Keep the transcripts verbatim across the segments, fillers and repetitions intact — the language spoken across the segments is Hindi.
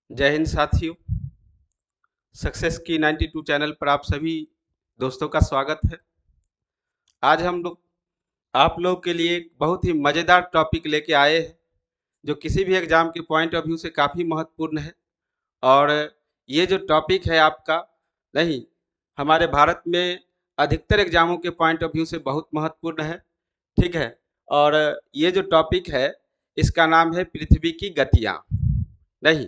जय हिंद साथियों। सक्सेस की बानवे चैनल पर आप सभी दोस्तों का स्वागत है। आज हम लोग आप लोग के लिए एक बहुत ही मज़ेदार टॉपिक लेके आए हैं जो किसी भी एग्जाम के पॉइंट ऑफ व्यू से काफ़ी महत्वपूर्ण है। और ये जो टॉपिक है आपका, नहीं, हमारे भारत में अधिकतर एग्जामों के पॉइंट ऑफ व्यू से बहुत महत्वपूर्ण है। ठीक है। और ये जो टॉपिक है इसका नाम है पृथ्वी की गतियाँ। नहीं,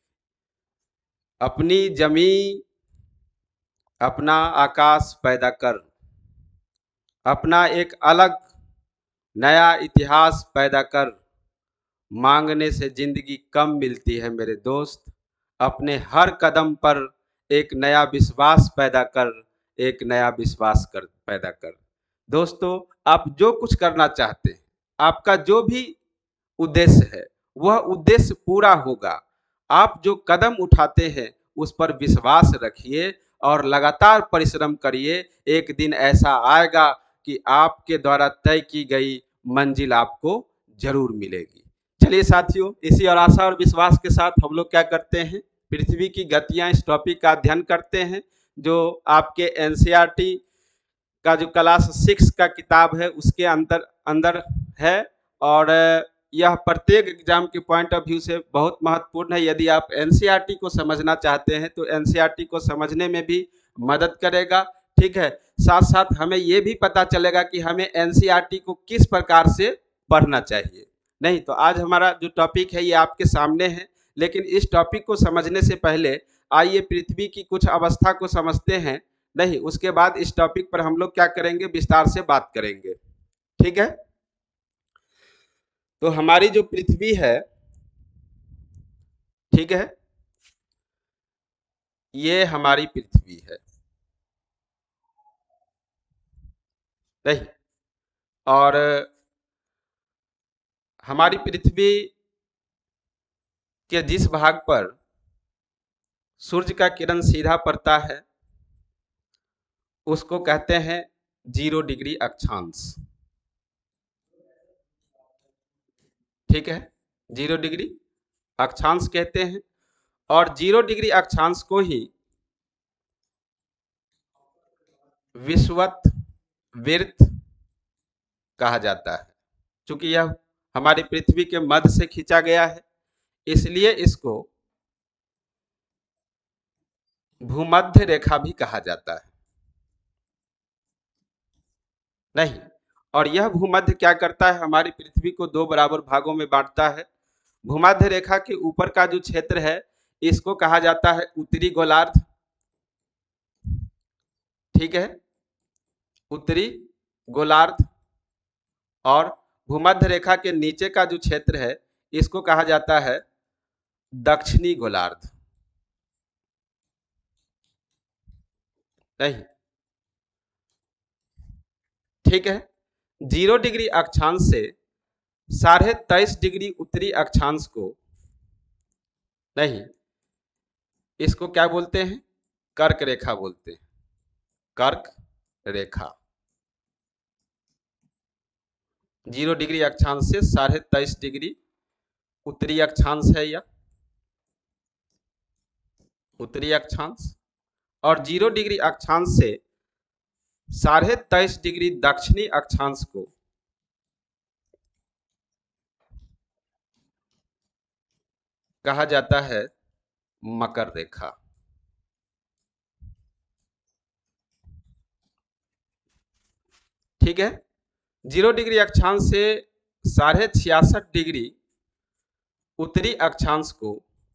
अपनी जमी अपना आकाश पैदा कर, अपना एक अलग नया इतिहास पैदा कर। मांगने से जिंदगी कम मिलती है मेरे दोस्त। अपने हर कदम पर एक नया विश्वास पैदा कर, एक नया विश्वास कर पैदा कर। दोस्तों, आप जो कुछ करना चाहते हैं, आपका जो भी उद्देश्य है, वह उद्देश्य पूरा होगा। आप जो कदम उठाते हैं उस पर विश्वास रखिए और लगातार परिश्रम करिए। एक दिन ऐसा आएगा कि आपके द्वारा तय की गई मंजिल आपको जरूर मिलेगी। चलिए साथियों, इसी और आशा और विश्वास के साथ हम लोग क्या करते हैं, पृथ्वी की गतियां इस टॉपिक का अध्ययन करते हैं जो आपके एनसीईआरटी का जो क्लास सिक्स का किताब है उसके अंदर अंदर है। और यह प्रत्येक एग्जाम के पॉइंट ऑफ व्यू से बहुत महत्वपूर्ण है। यदि आप एनसीईआरटी को समझना चाहते हैं तो एनसीईआरटी को समझने में भी मदद करेगा। ठीक है। साथ साथ हमें ये भी पता चलेगा कि हमें एनसीईआरटी को किस प्रकार से पढ़ना चाहिए। नहीं तो आज हमारा जो टॉपिक है ये आपके सामने है, लेकिन इस टॉपिक को समझने से पहले आइए पृथ्वी की कुछ अवस्था को समझते हैं। नहीं, उसके बाद इस टॉपिक पर हम लोग क्या करेंगे, विस्तार से बात करेंगे। ठीक है। तो हमारी जो पृथ्वी है, ठीक है, ये हमारी पृथ्वी है। नहीं, और हमारी पृथ्वी के जिस भाग पर सूर्य का किरण सीधा पड़ता है उसको कहते हैं जीरो डिग्री अक्षांश। ठीक है, जीरो डिग्री अक्षांश कहते हैं। और जीरो डिग्री अक्षांश को ही विषुवत वृत्त कहा जाता है। चूंकि यह हमारी पृथ्वी के मध्य से खींचा गया है, इसलिए इसको भूमध्य रेखा भी कहा जाता है। नहीं, और यह भूमध्य क्या करता है, हमारी पृथ्वी को दो बराबर भागों में बांटता है। भूमध्य रेखा के ऊपर का जो क्षेत्र है इसको कहा जाता है उत्तरी गोलार्ध। ठीक है, उत्तरी गोलार्ध। और भूमध्य रेखा के नीचे का जो क्षेत्र है इसको कहा जाता है दक्षिणी गोलार्ध। नहीं, ठीक है। जीरो डिग्री अक्षांश से साढ़े तेईस डिग्री उत्तरी अक्षांश को, नहीं, इसको क्या बोलते हैं, कर्क रेखा बोलते हैं। कर्क रेखा जीरो डिग्री अक्षांश से साढ़े तेईस डिग्री उत्तरी अक्षांश है यह, उत्तरी अक्षांश। और जीरो डिग्री अक्षांश से साढ़े तेईस डिग्री दक्षिणी अक्षांश को कहा जाता है मकर रेखा। ठीक है, जीरो डिग्री अक्षांश से साढ़े छियासठ डिग्री उत्तरी अक्षांश को,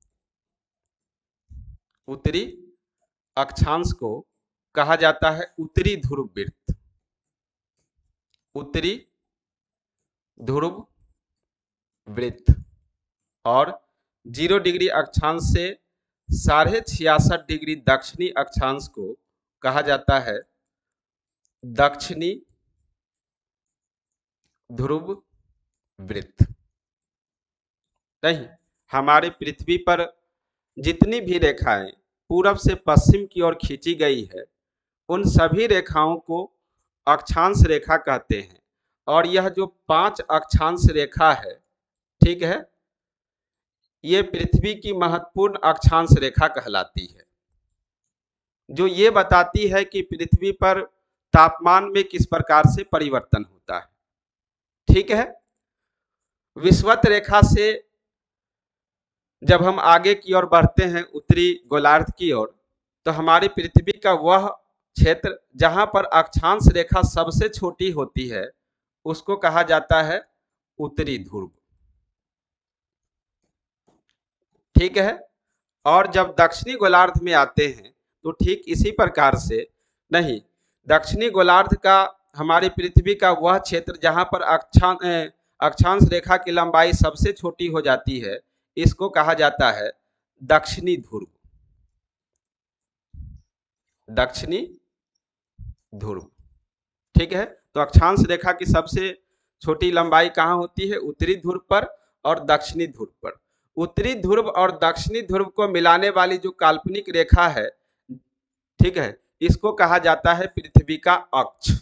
उत्तरी अक्षांश को कहा जाता है उत्तरी ध्रुव वृत्त, उत्तरी ध्रुव वृत्त। और जीरो डिग्री अक्षांश से साढ़े छियासठ डिग्री दक्षिणी अक्षांश को कहा जाता है दक्षिणी ध्रुव वृत्त। नहीं, हमारी पृथ्वी पर जितनी भी रेखाएं पूरब से पश्चिम की ओर खींची गई है उन सभी रेखाओं को अक्षांश रेखा कहते हैं। और यह जो पांच अक्षांश रेखा है, ठीक है, ये पृथ्वी की महत्वपूर्ण अक्षांश रेखा कहलाती है, जो ये बताती है कि पृथ्वी पर तापमान में किस प्रकार से परिवर्तन होता है। ठीक है। विषुवत रेखा से जब हम आगे की ओर बढ़ते हैं उत्तरी गोलार्ध की ओर, तो हमारी पृथ्वी का वह क्षेत्र जहां पर अक्षांश रेखा सबसे छोटी होती है उसको कहा जाता है उत्तरी ध्रुव। ठीक है। और जब दक्षिणी गोलार्ध में आते हैं तो ठीक इसी प्रकार से, नहीं, दक्षिणी गोलार्ध का हमारी पृथ्वी का वह क्षेत्र जहां पर अक्षांश अक्षांश रेखा की लंबाई सबसे छोटी हो जाती है, इसको कहा जाता है दक्षिणी ध्रुव। दक्षिणी ध्रुव। ठीक है। तो अक्षांश रेखा की सबसे छोटी लंबाई कहाँ होती है? उत्तरी ध्रुव पर और दक्षिणी ध्रुव पर। उत्तरी ध्रुव और दक्षिणी ध्रुव को मिलाने वाली जो काल्पनिक रेखा है, ठीक है, इसको कहा जाता है पृथ्वी का अक्ष।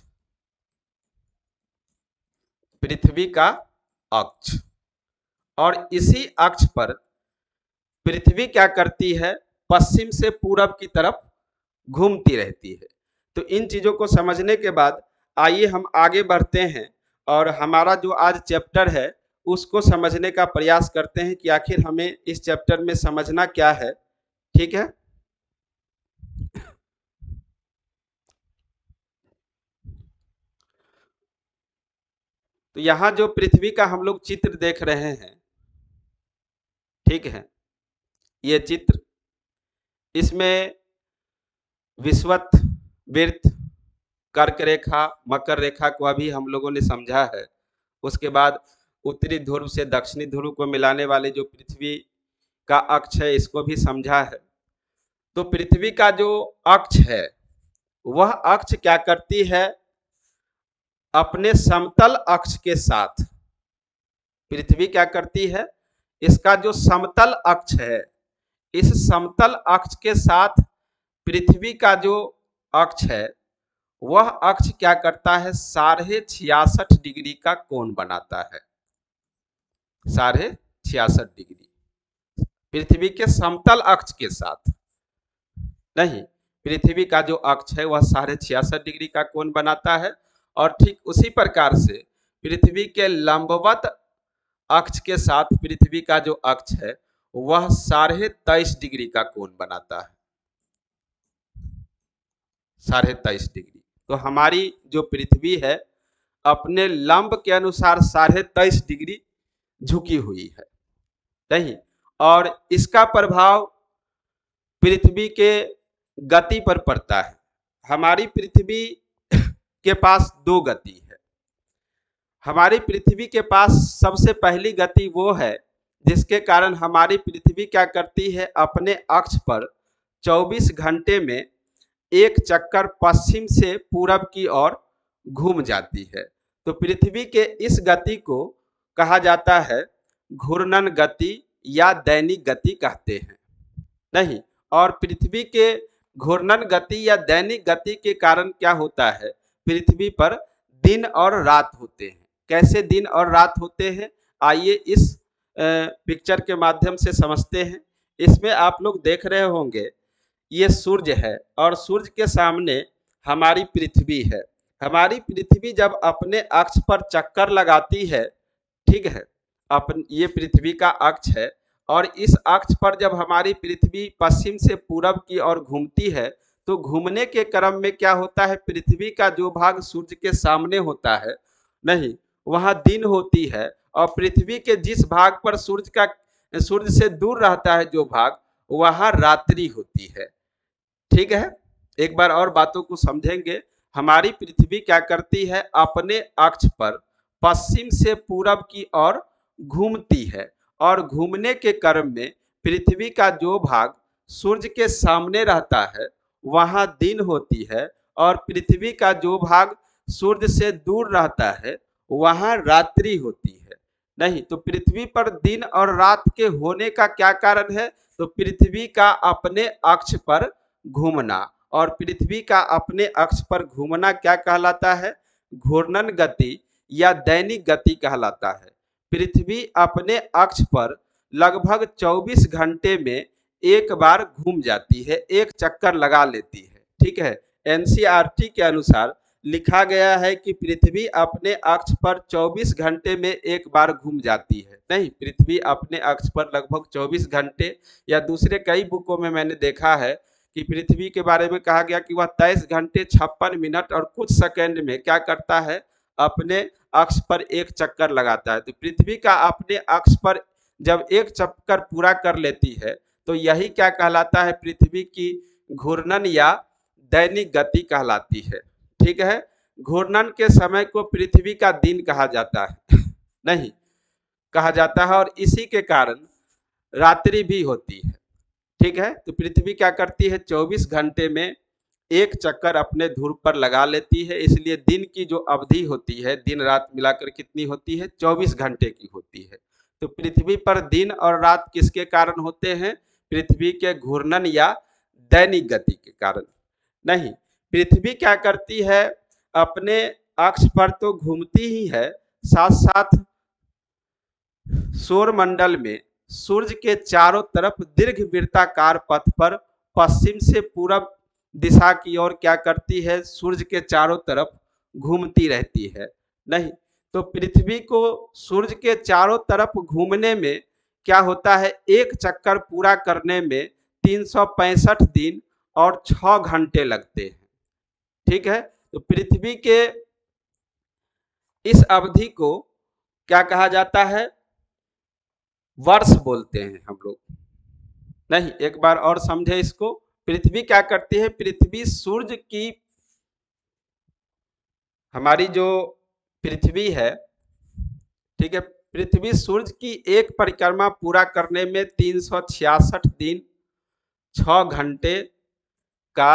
पृथ्वी का अक्ष। और इसी अक्ष पर पृथ्वी क्या करती है? पश्चिम से पूरब की तरफ घूमती रहती है। तो इन चीजों को समझने के बाद आइए हम आगे बढ़ते हैं और हमारा जो आज चैप्टर है उसको समझने का प्रयास करते हैं कि आखिर हमें इस चैप्टर में समझना क्या है। ठीक है। तो यहां जो पृथ्वी का हम लोग चित्र देख रहे हैं, ठीक है, ये चित्र, इसमें विषुवत, वृत्त, कर्क रेखा, मकर रेखा को अभी हम लोगों ने समझा है। उसके बाद उत्तरी ध्रुव से दक्षिणी ध्रुव को मिलाने वाले जो पृथ्वी का अक्ष है इसको भी समझा है। तो पृथ्वी का जो अक्ष है वह अक्ष क्या करती है? अपने समतल अक्ष के साथ पृथ्वी क्या करती है? इसका जो समतल अक्ष है, इस समतल अक्ष के साथ पृथ्वी का जो अक्ष है वह अक्ष क्या करता है? साढ़े छियासठ डिग्री का कोण बनाता है। साढ़े छियासठ डिग्री पृथ्वी के समतल अक्ष के साथ, नहीं, पृथ्वी का जो अक्ष है वह साढ़े छियासठ डिग्री का कोण बनाता है। और ठीक उसी प्रकार से पृथ्वी के लंबवत अक्ष के साथ पृथ्वी का जो अक्ष है वह साढ़े तेईस डिग्री का कोण बनाता है। साढ़े तेईस डिग्री। तो हमारी जो पृथ्वी है अपने लंब के अनुसार साढ़े तेईस डिग्री झुकी हुई है, नहीं, और इसका प्रभाव पृथ्वी के गति पर पड़ता है। हमारी पृथ्वी के पास दो गति है। हमारी पृथ्वी के पास सबसे पहली गति वो है जिसके कारण हमारी पृथ्वी क्या करती है? अपने अक्ष पर चौबीस घंटे में एक चक्कर पश्चिम से पूरब की ओर घूम जाती है। तो पृथ्वी के इस गति को कहा जाता है घूर्णन गति या दैनिक गति कहते हैं, नहीं। और पृथ्वी के घूर्णन गति या दैनिक गति के कारण क्या होता है? पृथ्वी पर दिन और रात होते हैं। कैसे दिन और रात होते हैं? आइए इस पिक्चर के माध्यम से समझते हैं। इसमें आप लोग देख रहे होंगे ये सूर्य है और सूर्य के सामने हमारी पृथ्वी है। हमारी पृथ्वी जब अपने अक्ष पर चक्कर लगाती है, ठीक है, अपन ये पृथ्वी का अक्ष है और इस अक्ष पर जब हमारी पृथ्वी पश्चिम से पूरब की ओर घूमती है तो घूमने के क्रम में क्या होता है? पृथ्वी का जो भाग सूर्य के सामने होता है, नहीं, वहां दिन होती है और पृथ्वी के जिस भाग पर सूर्य का सूर्य से दूर रहता है जो भाग, वहां रात्रि होती है। ठीक है। एक बार और बातों को समझेंगे। हमारी पृथ्वी क्या करती है? अपने अक्ष पर पश्चिम से पूरब की ओर घूमती है और घूमने के क्रम में पृथ्वी का जो भाग सूर्य के सामने रहता है वहां दिन होती है और पृथ्वी का जो भाग सूर्य से दूर रहता है वहां रात्रि होती है, नहीं। तो पृथ्वी पर दिन और रात के होने का क्या कारण है? तो पृथ्वी का अपने अक्ष पर घूमना। और पृथ्वी का अपने अक्ष पर घूमना क्या कहलाता है? घूर्णन गति या दैनिक गति कहलाता है। पृथ्वी अपने अक्ष पर लगभग चौबीस घंटे में एक बार घूम जाती है, एक चक्कर लगा लेती है। ठीक है, एनसीईआरटी के अनुसार लिखा गया है कि पृथ्वी अपने अक्ष पर चौबीस घंटे में एक बार घूम जाती है। नहीं, पृथ्वी अपने अक्ष पर लगभग चौबीस घंटे, या दूसरे कई बुकों में मैंने देखा है कि पृथ्वी के बारे में कहा गया कि वह तेईस घंटे छप्पन मिनट और कुछ सेकंड में क्या करता है, अपने अक्ष पर एक चक्कर लगाता है। तो पृथ्वी का अपने अक्ष पर जब एक चक्कर पूरा कर लेती है तो यही क्या कहलाता है, पृथ्वी की घूर्णन या दैनिक गति कहलाती है। ठीक है, घूर्णन के समय को पृथ्वी का दिन कहा जाता है नहीं कहा जाता है, और इसी के कारण रात्रि भी होती है। ठीक है, तो पृथ्वी क्या करती है, चौबीस घंटे में एक चक्कर अपने ध्रुव पर लगा लेती है, इसलिए दिन की जो अवधि होती है, दिन रात मिलाकर कितनी होती है, चौबीस घंटे की होती है। तो पृथ्वी पर दिन और रात किसके कारण होते हैं, पृथ्वी के घूर्णन या दैनिक गति के कारण। नहीं, पृथ्वी क्या करती है, अपने अक्ष पर तो घूमती ही है, साथ साथ सौर मंडल में सूर्य के चारों तरफ दीर्घ वृत्ताकार पथ पर पश्चिम से पूरब दिशा की ओर क्या करती है, सूर्य के चारों तरफ घूमती रहती है। नहीं, तो पृथ्वी को सूर्य के चारों तरफ घूमने में क्या होता है, एक चक्कर पूरा करने में तीन सौ पैंसठ दिन और छह घंटे लगते हैं। ठीक है, तो पृथ्वी के इस अवधि को क्या कहा जाता है, वर्ष बोलते हैं हम लोग। नहीं, एक बार और समझे इसको। पृथ्वी क्या करती है, पृथ्वी सूर्य की, हमारी जो पृथ्वी है, ठीक है, पृथ्वी सूर्य की एक परिक्रमा पूरा करने में तीन सौ छियासठ दिन छह घंटे का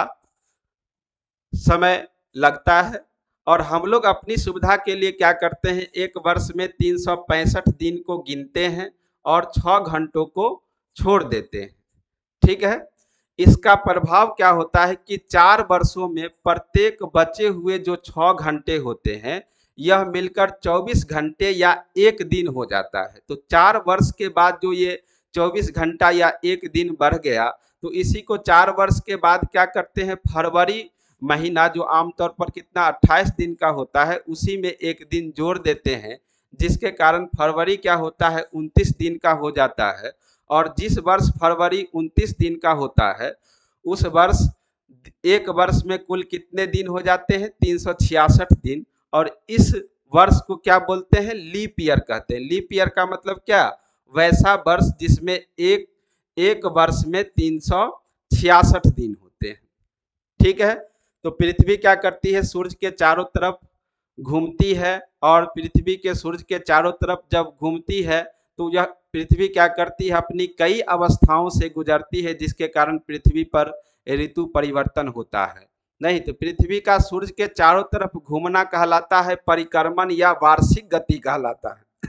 समय लगता है, और हम लोग अपनी सुविधा के लिए क्या करते हैं, एक वर्ष में तीन सौ पैंसठ दिन को गिनते हैं और छह घंटों को छोड़ देते हैं। ठीक है, इसका प्रभाव क्या होता है कि चार वर्षों में प्रत्येक बचे हुए जो छह घंटे होते हैं, यह मिलकर चौबीस घंटे या एक दिन हो जाता है। तो चार वर्ष के बाद जो ये चौबीस घंटा या एक दिन बढ़ गया, तो इसी को चार वर्ष के बाद क्या करते हैं, फरवरी महीना जो आमतौर पर कितना अट्ठाईस दिन का होता है, उसी में एक दिन जोड़ देते हैं, जिसके कारण फरवरी क्या होता है, उनतीस दिन का हो जाता है। और जिस वर्ष फरवरी उनतीस दिन का होता है, उस वर्ष एक वर्ष में कुल कितने दिन हो जाते हैं, तीन सौ छियासठ दिन। और इस वर्ष को क्या बोलते हैं, लीप ईयर कहते हैं। लीप ईयर का मतलब क्या, वैसा वर्ष जिसमें एक एक वर्ष में तीन सौ छियासठ दिन होते हैं। ठीक है, तो पृथ्वी क्या करती है, सूर्य के चारों तरफ घूमती है, और पृथ्वी के सूर्य के चारों तरफ जब घूमती है तो यह पृथ्वी क्या करती है, अपनी कई अवस्थाओं से गुजरती है, जिसके कारण पृथ्वी पर ऋतु परिवर्तन होता है। नहीं, तो पृथ्वी का सूर्य के चारों तरफ घूमना कहलाता है परिक्रमण या वार्षिक गति कहलाता है।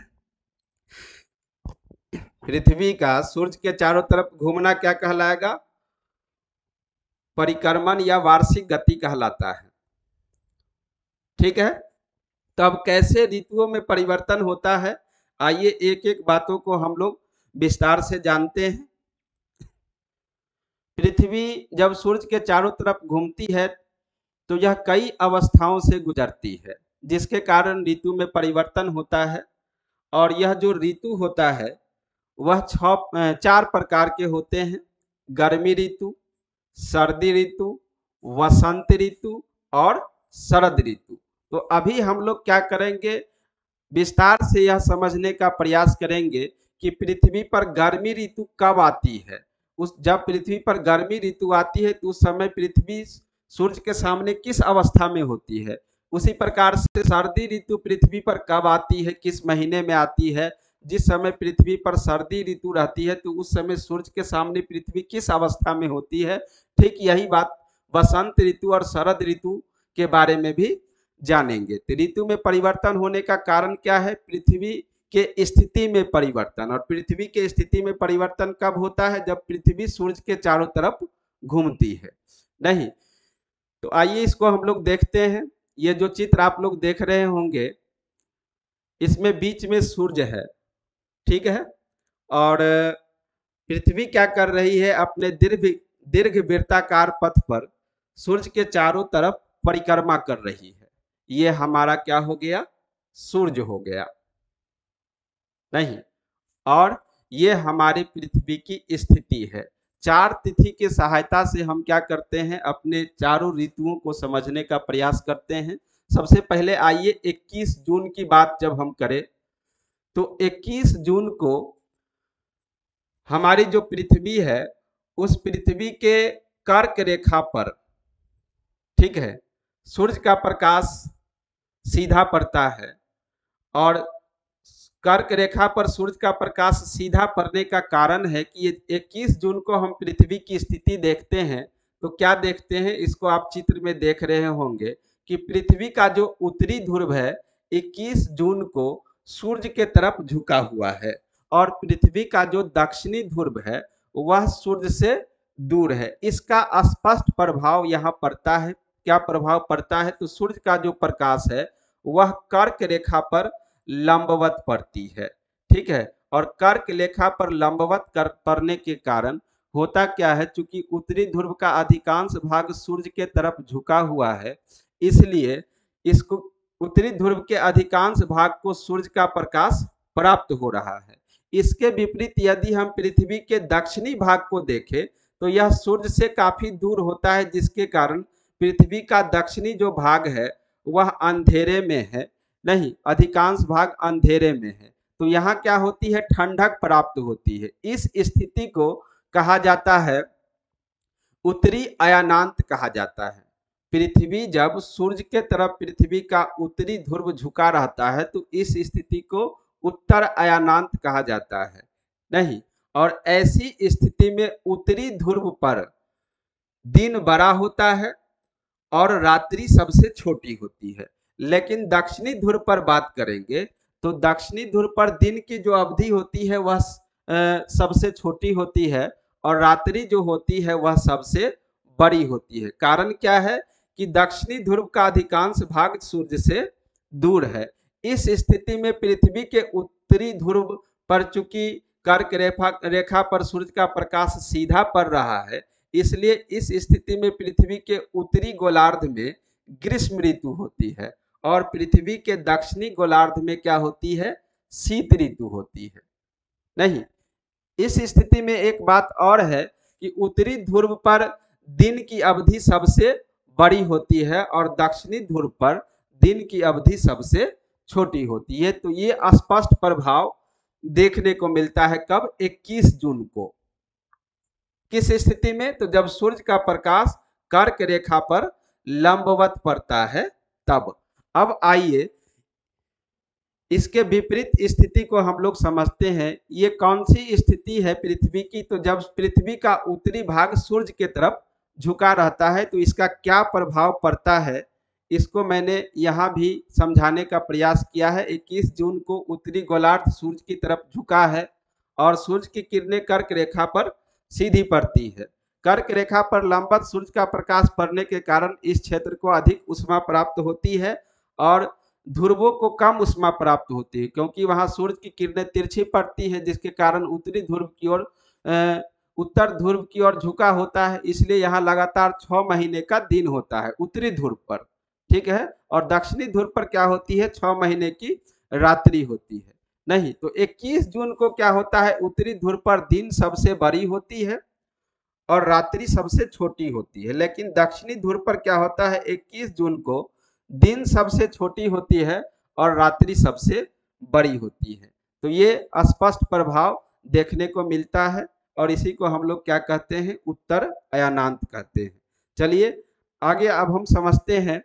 पृथ्वी का सूर्य के चारों तरफ घूमना क्या कहलाएगा, परिक्रमण या वार्षिक गति कहलाता है। ठीक है, तब कैसे ऋतुओं में परिवर्तन होता है, आइए एक एक बातों को हम लोग विस्तार से जानते हैं। पृथ्वी जब सूर्य के चारों तरफ घूमती है तो यह कई अवस्थाओं से गुजरती है, जिसके कारण ऋतु में परिवर्तन होता है। और यह जो ऋतु होता है वह छह चार प्रकार के होते हैं, गर्मी ऋतु, सर्दी ऋतु, वसंत ऋतु और शरद ऋतु। तो अभी हम लोग क्या करेंगे, विस्तार से यह समझने का प्रयास करेंगे कि पृथ्वी पर गर्मी ऋतु कब आती है। उस जब पृथ्वी पर गर्मी ऋतु आती है तो उस समय पृथ्वी सूर्य के सामने किस अवस्था में होती है। उसी प्रकार से सर्दी ऋतु पृथ्वी पर कब आती है, किस महीने में आती है। जिस समय पृथ्वी पर सर्दी ऋतु रहती है तो उस समय सूर्य के सामने पृथ्वी किस अवस्था में होती है। ठीक यही बात वसंत ऋतु और शरद ऋतु के बारे में भी जानेंगे। तो ऋतु में परिवर्तन होने का कारण क्या है, पृथ्वी के स्थिति में परिवर्तन। और पृथ्वी के स्थिति में परिवर्तन कब होता है, जब पृथ्वी सूर्य के चारों तरफ घूमती है। नहीं, तो आइए इसको हम लोग देखते हैं। ये जो चित्र आप लोग देख रहे होंगे, इसमें बीच में सूर्य है, ठीक है, और पृथ्वी क्या कर रही है, अपने दीर्घ दीर्घ वृत्ताकार पथ पर सूर्य के चारों तरफ परिक्रमा कर रही है। ये हमारा क्या हो गया, सूर्य हो गया, नहीं। और ये हमारी पृथ्वी की स्थिति है। चार तिथि की सहायता से हम क्या करते हैं, अपने चारों ऋतुओं को समझने का प्रयास करते हैं। सबसे पहले आइए इक्कीस जून की बात जब हम करें तो इक्कीस जून को हमारी जो पृथ्वी है उस पृथ्वी के कर्क रेखा पर, ठीक है, सूर्य का प्रकाश सीधा पड़ता है। और कर्क रेखा पर सूर्य का प्रकाश सीधा पड़ने का कारण है कि इक्कीस जून को हम पृथ्वी की स्थिति देखते हैं तो क्या देखते हैं, इसको आप चित्र में देख रहे होंगे कि पृथ्वी का जो उत्तरी ध्रुव है इक्कीस जून को सूर्य के तरफ झुका हुआ है और पृथ्वी का जो दक्षिणी ध्रुव है वह सूर्य से दूर है। इसका स्पष्ट प्रभाव यहाँ पड़ता है। क्या प्रभाव पड़ता है, तो सूर्य का जो प्रकाश है वह कर्क रेखा पर लंबवत पड़ती है, ठीक है। और कर्क रेखा पर लंबवत कर पड़ने के कारण होता क्या है, चूंकि उत्तरी ध्रुव का अधिकांश भाग सूर्य के तरफ झुका हुआ है, इसलिए इसको उत्तरी ध्रुव के अधिकांश भाग को सूर्य का प्रकाश प्राप्त हो रहा है। इसके विपरीत यदि हम पृथ्वी के दक्षिणी भाग को देखें तो यह सूर्य से काफी दूर होता है, जिसके कारण पृथ्वी का दक्षिणी जो भाग है वह अंधेरे में है, नहीं, अधिकांश भाग अंधेरे में है। तो यहाँ क्या होती है, ठंडक प्राप्त होती है। इस स्थिति को कहा जाता है उत्तरी अयानांत कहा जाता है। पृथ्वी जब सूर्य के तरफ पृथ्वी का उत्तरी ध्रुव झुका रहता है तो इस स्थिति को उत्तर अयानांत कहा जाता है, नहीं। और ऐसी स्थिति में उत्तरी ध्रुव पर दिन बड़ा होता है और रात्रि सबसे छोटी होती है। लेकिन दक्षिणी ध्रुव पर बात करेंगे तो दक्षिणी ध्रुव पर दिन की जो अवधि होती है वह सबसे छोटी होती है और रात्रि जो होती है वह सबसे बड़ी होती है। कारण क्या है कि दक्षिणी ध्रुव का अधिकांश भाग सूर्य से दूर है। इस स्थिति में पृथ्वी के उत्तरी ध्रुव पर चूंकि कर्क रेखा रेखा पर सूर्य का प्रकाश सीधा पड़ रहा है, इसलिए इस स्थिति में पृथ्वी के उत्तरी गोलार्ध में ग्रीष्म ऋतु होती है और पृथ्वी के दक्षिणी गोलार्ध में क्या होती है, शीत ऋतु होती है, नहीं। इस स्थिति में एक बात और है कि उत्तरी ध्रुव पर दिन की अवधि सबसे बड़ी होती है और दक्षिणी ध्रुव पर दिन की अवधि सबसे छोटी होती है। तो ये स्पष्ट प्रभाव देखने को मिलता है कब, इक्कीस जून को। किस स्थिति में, तो जब सूर्य का प्रकाश कर्क रेखा पर लंबवत पड़ता है तब। अब आइए इसके विपरीत स्थिति को हम लोग समझते हैं। ये कौन सी स्थिति है पृथ्वी की, तो जब पृथ्वी का उत्तरी भाग सूर्य के तरफ झुका रहता है तो इसका क्या प्रभाव पड़ता है, इसको मैंने यहाँ भी समझाने का प्रयास किया है। इक्कीस जून को उत्तरी गोलार्ध सूर्य की तरफ झुका है और सूर्य की किरणें कर्क रेखा पर सीधी पड़ती है। कर्क रेखा पर लंबवत सूर्य का प्रकाश पड़ने के कारण इस क्षेत्र को अधिक उष्मा प्राप्त होती है और ध्रुवों को कम उष्मा प्राप्त होती है, क्योंकि वहां सूर्य की किरणें तिरछी पड़ती है, जिसके कारण उत्तरी ध्रुव की ओर उत्तर ध्रुव की ओर झुका होता है। इसलिए यहाँ लगातार छह महीने का दिन होता है उत्तरी ध्रुव पर, ठीक है। और दक्षिणी ध्रुव पर क्या होती है, छह महीने की रात्रि होती है, नहीं। तो इक्कीस जून को क्या होता है, उत्तरी ध्रुव पर दिन सबसे बड़ी होती है और रात्रि सबसे छोटी होती है। लेकिन दक्षिणी ध्रुव पर क्या होता है, इक्कीस जून को दिन सबसे छोटी होती है और रात्रि सबसे बड़ी होती है। तो ये स्पष्ट प्रभाव देखने को मिलता है और इसी को हम लोग क्या कहते हैं, उत्तर अयानांत कहते हैं। चलिए आगे अब हम समझते हैं।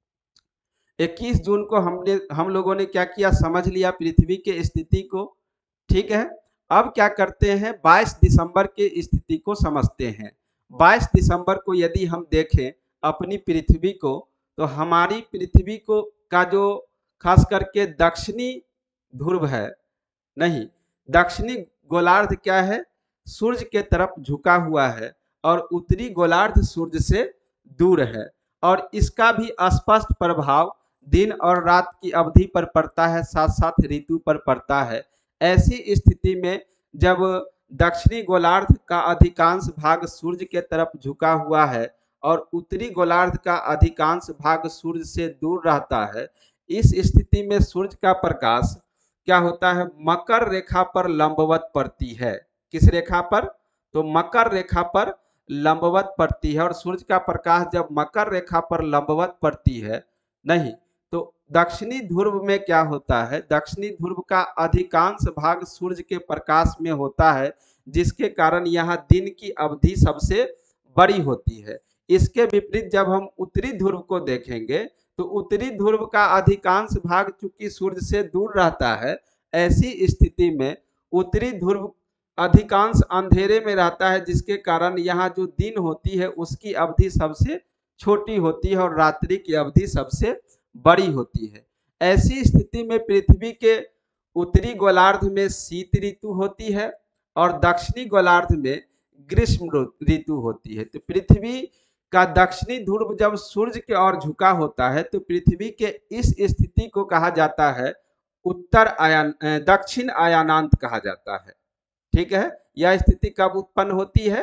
इक्कीस जून को हमने हम लोगों ने क्या किया, समझ लिया पृथ्वी के स्थिति को, ठीक है। अब क्या करते हैं, बाईस दिसंबर के स्थिति को समझते हैं। बाईस दिसंबर को यदि हम देखें अपनी पृथ्वी को तो हमारी पृथ्वी को का जो खास करके दक्षिणी ध्रुव है, नहीं, दक्षिणी गोलार्ध क्या है, सूर्य के तरफ झुका हुआ है और उत्तरी गोलार्ध सूर्य से दूर है और इसका भी स्पष्ट प्रभाव दिन और रात की अवधि पर पड़ता है, साथ साथ ऋतु पर पड़ता है। ऐसी स्थिति में जब दक्षिणी गोलार्ध का अधिकांश भाग सूर्य के तरफ झुका हुआ है और उत्तरी गोलार्ध का अधिकांश भाग सूर्य से दूर रहता है, इस स्थिति में सूर्य का प्रकाश क्या होता है, मकर रेखा पर लंबवत पड़ती है। किस रेखा पर? तो मकर रेखा पर लंबवत पड़ती है। और सूर्य का प्रकाश जब मकर रेखा पर लंबवत पड़ती है, नहीं तो दक्षिणी ध्रुव में क्या होता है, दक्षिणी ध्रुव का अधिकांश भाग सूर्य के प्रकाश में होता है, जिसके कारण यहाँ दिन की अवधि सबसे बड़ी होती है। इसके विपरीत जब हम उत्तरी ध्रुव को देखेंगे तो उत्तरी ध्रुव का अधिकांश भाग चूंकि सूर्य से दूर रहता है, ऐसी स्थिति में उत्तरी ध्रुव अधिकांश अंधेरे में रहता है, जिसके कारण यहाँ जो दिन होती है उसकी अवधि सबसे छोटी होती है और रात्रि की अवधि सबसे बड़ी होती है। ऐसी स्थिति में पृथ्वी के उत्तरी गोलार्ध में शीत ऋतु होती है और दक्षिणी गोलार्ध में ग्रीष्म ऋतु होती है। तो पृथ्वी का दक्षिणी ध्रुव जब सूर्य की ओर झुका होता है तो पृथ्वी के इस स्थिति को कहा जाता है उत्तर आयान दक्षिण आयानांत कहा जाता है। ठीक है, यह स्थिति कब उत्पन्न होती है?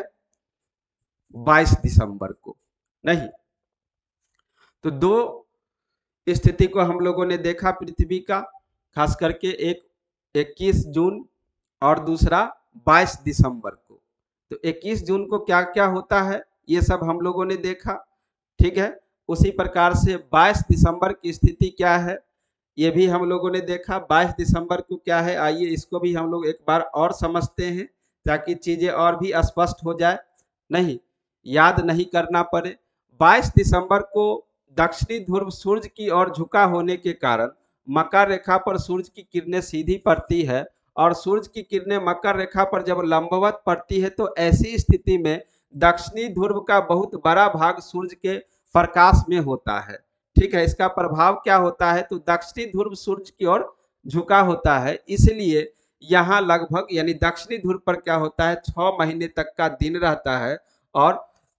बाईस दिसंबर को। नहीं तो दो स्थिति को हम लोगों ने देखा पृथ्वी का, खास करके एक इक्कीस जून और दूसरा बाईस दिसंबर को। तो इक्कीस जून को क्या क्या होता है ये सब हम लोगों ने देखा। ठीक है, उसी प्रकार से बाईस दिसंबर की स्थिति क्या है ये भी हम लोगों ने देखा। बाईस दिसंबर को क्या है, आइए इसको भी हम लोग एक बार और समझते हैं ताकि चीजें और भी स्पष्ट हो जाए, नहीं याद नहीं करना पड़े। बाईस दिसंबर को दक्षिणी ध्रुव सूर्य की ओर झुका होने के कारण मकर रेखा पर सूर्य की किरणें सीधी पड़ती है और सूर्य की किरणें मकर रेखा पर जब लंबवत पड़ती है तो ऐसी स्थिति में दक्षिणी ध्रुव का बहुत बड़ा भाग सूर्य के प्रकाश में होता है। ठीक है, इसका प्रभाव क्या होता है, तो दक्षिणी ध्रुव सूर्य की ओर झुका होता है, इसलिए यहाँ लगभग यानी दक्षिणी ध्रुव पर क्या होता है, छह महीने तक का दिन रहता है और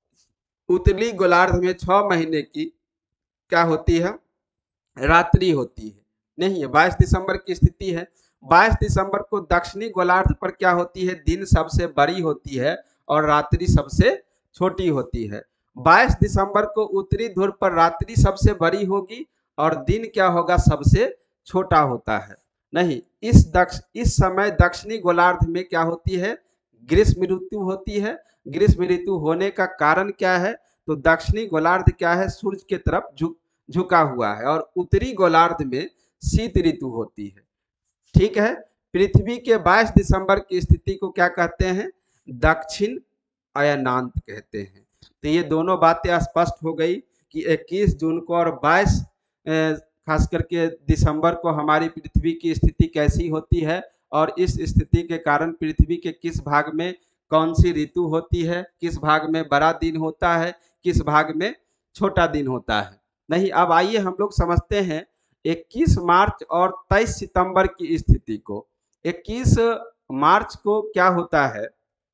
उत्तरी गोलार्ध में छह महीने की क्या होती है, रात्रि होती है। नहीं है, बाईस दिसंबर की स्थिति है। बाईस दिसंबर को दक्षिणी गोलार्ध पर क्या होती है, दिन सबसे बड़ी होती है और रात्रि सबसे छोटी होती है। बाईस दिसंबर को उत्तरी ध्रुव पर रात्रि सबसे बड़ी होगी और दिन क्या होगा, सबसे छोटा होता है। नहीं, इस दक्ष इस समय दक्षिणी गोलार्ध में क्या होती है, ग्रीष्म ऋतु होती है। ग्रीष्म ऋतु होने का कारण क्या है, तो दक्षिणी गोलार्ध क्या है, सूर्य की तरफ झुक झुका हुआ है और उत्तरी गोलार्ध में शीत ऋतु होती है। ठीक है, पृथ्वी के बाईस दिसंबर की स्थिति को क्या कहते हैं, दक्षिण अयनांत कहते हैं। तो ये दोनों बातें स्पष्ट हो गई कि इक्कीस जून को और बाईस खास करके दिसंबर को हमारी पृथ्वी की स्थिति कैसी होती है और इस स्थिति के कारण पृथ्वी के किस भाग में कौन सी ऋतु होती है, किस भाग में बड़ा दिन होता है, किस भाग में छोटा दिन होता है। नहीं, अब आइए हम लोग समझते हैं इक्कीस मार्च और तेईस सितंबर की स्थिति को। इक्कीस मार्च को क्या होता है,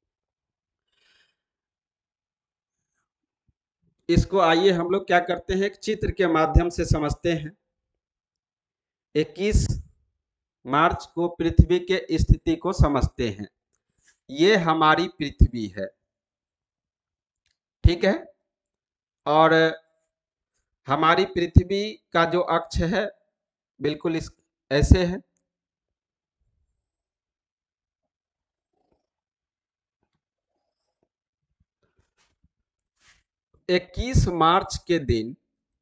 इसको आइए हम लोग क्या करते हैं, एक चित्र के माध्यम से समझते हैं। इक्कीस मार्च को पृथ्वी के स्थिति को समझते हैं। ये हमारी पृथ्वी है, ठीक है, और हमारी पृथ्वी का जो अक्ष है बिल्कुल इस ऐसे है। इक्कीस मार्च के दिन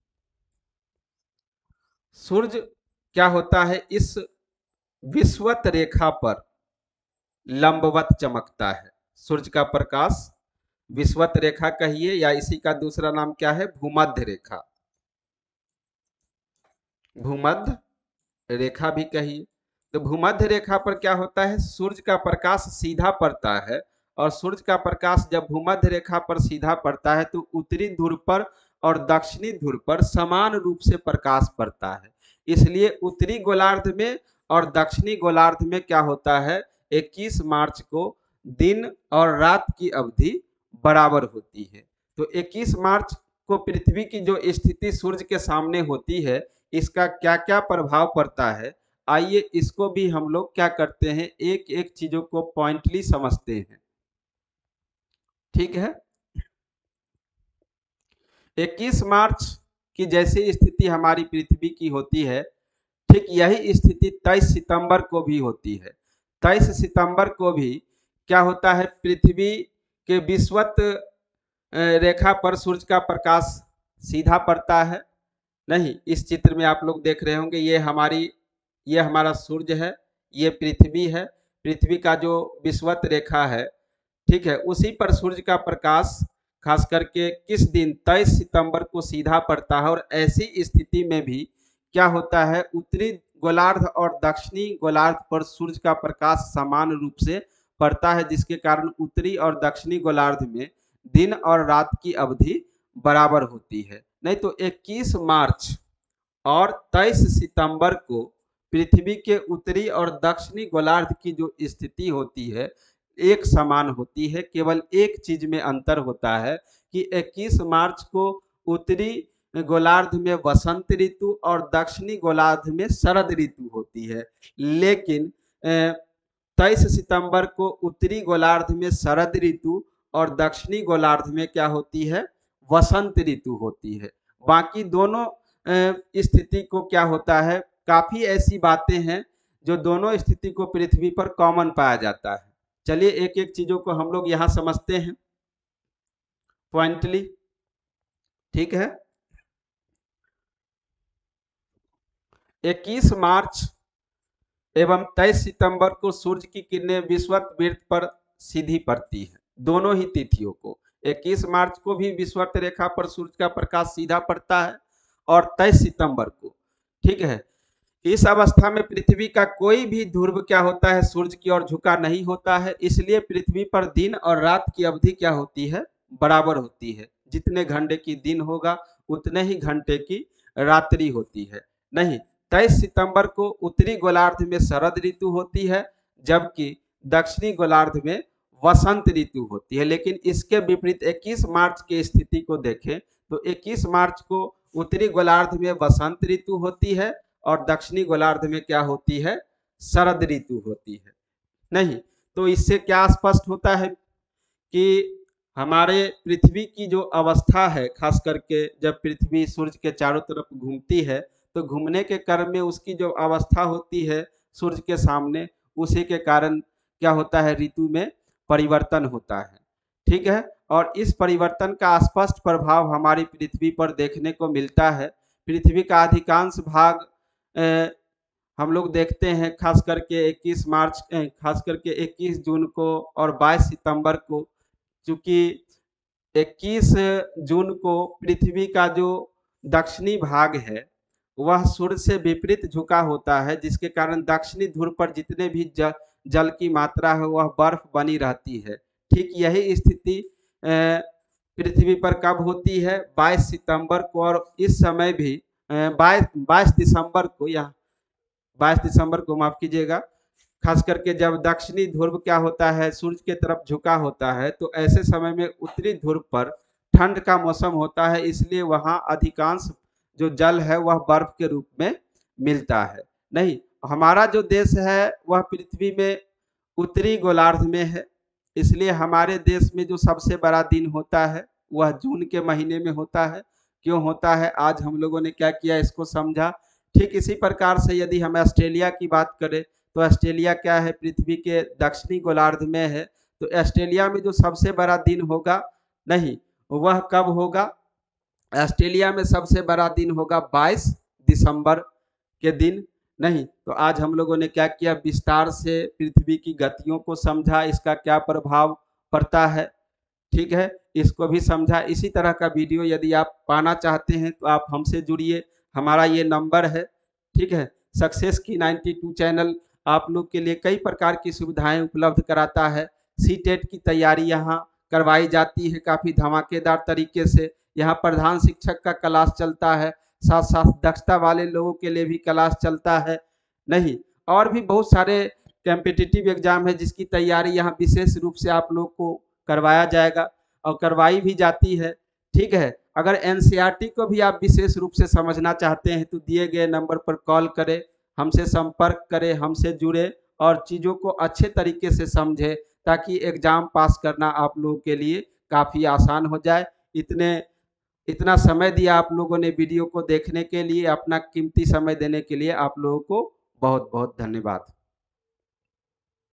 सूर्य क्या होता है, इस विषुवत रेखा पर लंबवत चमकता है। सूर्य का प्रकाश विषुवत रेखा कहिए या इसी का दूसरा नाम क्या है, भूमध्य रेखा, भूमध्य रेखा भी कहिए। तो भूमध्य रेखा पर क्या होता है, सूर्य का प्रकाश सीधा पड़ता है और सूर्य का प्रकाश जब भूमध्य रेखा पर सीधा पड़ता है तो उत्तरी ध्रुव पर और दक्षिणी ध्रुव पर समान रूप से प्रकाश पड़ता है। इसलिए उत्तरी गोलार्ध में और दक्षिणी गोलार्ध में क्या होता है, इक्कीस मार्च को दिन और रात की अवधि बराबर होती है। तो इक्कीस मार्च को पृथ्वी की जो स्थिति सूर्य के सामने होती है, इसका क्या क्या प्रभाव पड़ता है आइए इसको भी हम लोग क्या करते हैं, एक एक चीजों को पॉइंटली समझते हैं। ठीक है, इक्कीस मार्च की जैसी स्थिति हमारी पृथ्वी की होती है, ठीक यही स्थिति तेईस सितंबर को भी होती है। तेईस सितंबर को भी क्या होता है, पृथ्वी के विषुवत रेखा पर सूर्य का प्रकाश सीधा पड़ता है। नहीं, इस चित्र में आप लोग देख रहे होंगे, ये हमारी ये हमारा सूर्य है, ये पृथ्वी है। पृथ्वी का जो विषुवत रेखा है, ठीक है, उसी पर सूर्य का प्रकाश खास करके किस दिन, तेईस सितंबर को सीधा पड़ता है। और ऐसी स्थिति में भी क्या होता है, उत्तरी गोलार्ध और दक्षिणी गोलार्ध पर सूर्य का प्रकाश समान रूप से पड़ता है, जिसके कारण उत्तरी और दक्षिणी गोलार्ध में दिन और रात की अवधि बराबर होती है। नहीं तो इक्कीस मार्च और तेईस सितंबर को पृथ्वी के उत्तरी और दक्षिणी गोलार्ध की जो स्थिति होती है एक समान होती है। केवल एक चीज में अंतर होता है कि इक्कीस मार्च को उत्तरी गोलार्ध में वसंत ऋतु और दक्षिणी गोलार्ध में शरद ऋतु होती है, लेकिन तेईस सितंबर को उत्तरी गोलार्ध में शरद ऋतु और दक्षिणी गोलार्ध में क्या होती है, वसंत ऋतु होती है। बाकी दोनों स्थिति को क्या होता है, काफी ऐसी बातें हैं जो दोनों स्थिति को पृथ्वी पर कॉमन पाया जाता है। चलिए एक एक चीजों को हम लोग यहां समझते हैं पॉइंटली। ठीक है, इक्कीस मार्च एवं तेईस सितंबर को सूर्य की किरणें विषुवत वृत्त पर सीधी पड़ती है। दोनों ही तिथियों को, इक्कीस मार्च को भी विषुवत रेखा पर सूर्य का प्रकाश सीधा पड़ता है और तेईस सितंबर को। ठीक है, इस अवस्था में पृथ्वी का कोई भी ध्रुव क्या होता है, सूर्य की ओर झुका नहीं होता है। इसलिए पृथ्वी पर दिन और रात की अवधि क्या होती है, बराबर होती है। जितने घंटे की दिन होगा उतने ही घंटे की रात्रि होती है। नहीं, तेईस सितंबर को उत्तरी गोलार्ध में शरद ऋतु होती है, जबकि दक्षिणी गोलार्ध में वसंत ऋतु होती है। लेकिन इसके विपरीत इक्कीस मार्च की स्थिति को देखें तो इक्कीस मार्च को उत्तरी गोलार्ध में वसंत ऋतु होती है और दक्षिणी गोलार्ध में क्या होती है, शरद ऋतु होती है। नहीं तो इससे क्या स्पष्ट होता है कि हमारे पृथ्वी की जो अवस्था है, खास करके जब पृथ्वी सूर्य के चारों तरफ घूमती है तो घूमने के क्रम में उसकी जो अवस्था होती है सूर्य के सामने, उसी के कारण क्या होता है, ऋतु में परिवर्तन होता है। ठीक है, और इस परिवर्तन का स्पष्ट प्रभाव हमारी पृथ्वी पर देखने को मिलता है। पृथ्वी का अधिकांश भाग ए, हम लोग देखते हैं खास करके इक्कीस मार्च ए, खास करके इक्कीस जून को और बाईस सितंबर को, चूंकि इक्कीस जून को पृथ्वी का जो दक्षिणी भाग है वह सूर्य से विपरीत झुका होता है, जिसके कारण दक्षिणी ध्रुव पर जितने भी जल, जल की मात्रा है वह बर्फ बनी रहती है। ठीक यही स्थिति पृथ्वी पर कब होती है, बाईस सितंबर को। और इस समय भी बाईस बाईस दिसंबर को, या बाईस दिसंबर को माफ कीजिएगा, खास करके जब दक्षिणी ध्रुव क्या होता है, सूर्य के तरफ झुका होता है, तो ऐसे समय में उत्तरी ध्रुव पर ठंड का मौसम होता है, इसलिए वहां अधिकांश जो जल है वह बर्फ के रूप में मिलता है। नहीं, हमारा जो देश है वह पृथ्वी में उत्तरी गोलार्ध में है, इसलिए हमारे देश में जो सबसे बड़ा दिन होता है वह जून के महीने में होता है। क्यों होता है, आज हम लोगों ने क्या किया इसको समझा। ठीक इसी प्रकार से यदि हम ऑस्ट्रेलिया की बात करें तो ऑस्ट्रेलिया क्या है, पृथ्वी के दक्षिणी गोलार्ध में है। तो ऑस्ट्रेलिया में जो सबसे बड़ा दिन होगा, नहीं वह कब होगा, ऑस्ट्रेलिया में सबसे बड़ा दिन होगा बाईस दिसंबर के दिन। नहीं तो आज हम लोगों ने क्या किया, विस्तार से पृथ्वी की गतियों को समझा, इसका क्या प्रभाव पड़ता है। ठीक है, इसको भी समझा। इसी तरह का वीडियो यदि आप पाना चाहते हैं तो आप हमसे जुड़िए, हमारा ये नंबर है। ठीक है, सक्सेस की बानवे चैनल आप लोग के लिए कई प्रकार की सुविधाएं उपलब्ध कराता है। सी टेट की तैयारी यहाँ करवाई जाती है काफ़ी धमाकेदार तरीके से। यहाँ प्रधान शिक्षक का क्लास चलता है, साथ साथ दक्षता वाले लोगों के लिए भी क्लास चलता है। नहीं, और भी बहुत सारे कॉम्पिटिटिव एग्जाम है जिसकी तैयारी यहाँ विशेष रूप से आप लोग को करवाया जाएगा और करवाई भी जाती है। ठीक है, अगर एनसीईआरटी को भी आप विशेष रूप से समझना चाहते हैं तो दिए गए नंबर पर कॉल करें, हमसे संपर्क करें, हमसे जुड़े और चीज़ों को अच्छे तरीके से समझें, ताकि एग्ज़ाम पास करना आप लोगों के लिए काफ़ी आसान हो जाए। इतने इतना समय दिया आप लोगों ने वीडियो को देखने के लिए, अपना कीमती समय देने के लिए आप लोगों को बहुत-बहुत धन्यवाद।